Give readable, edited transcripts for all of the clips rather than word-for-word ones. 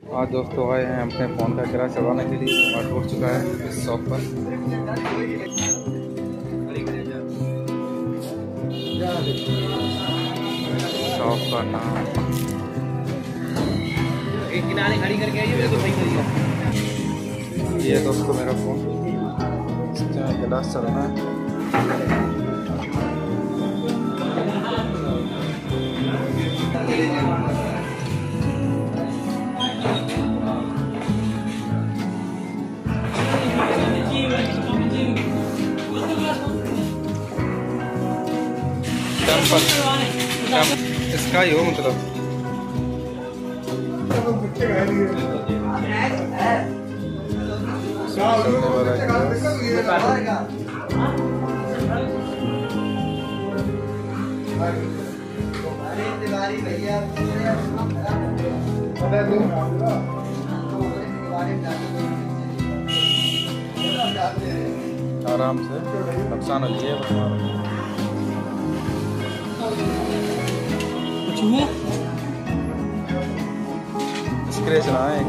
आज दोस्तों आए हैं अपने फ़ोन का किराया चढ़वाने के लिए। स्मार्ट हो चुका है इस शॉप पर। शॉप का नाम एक किनारे खड़ी करके आइए, मेरे को सही करिएगा। ये दोस्तों मेरा फ़ोन, इसमें गिलास चढ़ना है। इसका ही हो मतलब आराम से नुकसान हो लिए कुछ हुआ स्क्रैच रहा है।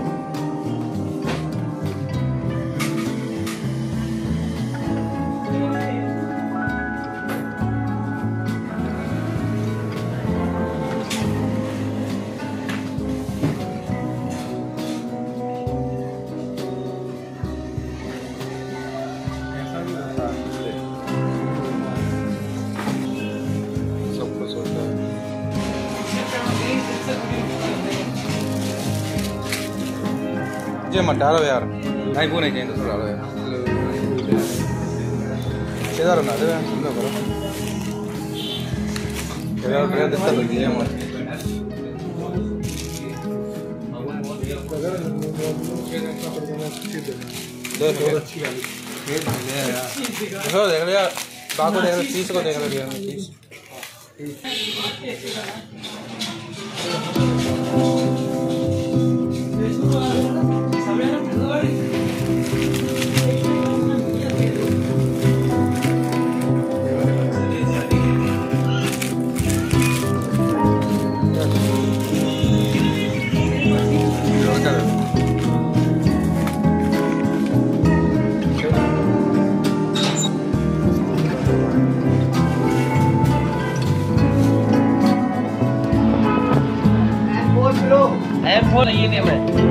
सब कुछ होता है। ये मत डालो यार, नहीं वो नहीं चाहिए तो डालो यार। इधर ना दे सुनो करो यार, ट्रेन दिक्कत होती है मत देखो देख लिया बाको देख लो 30 को देख लो 30 M4 नहीं है मैं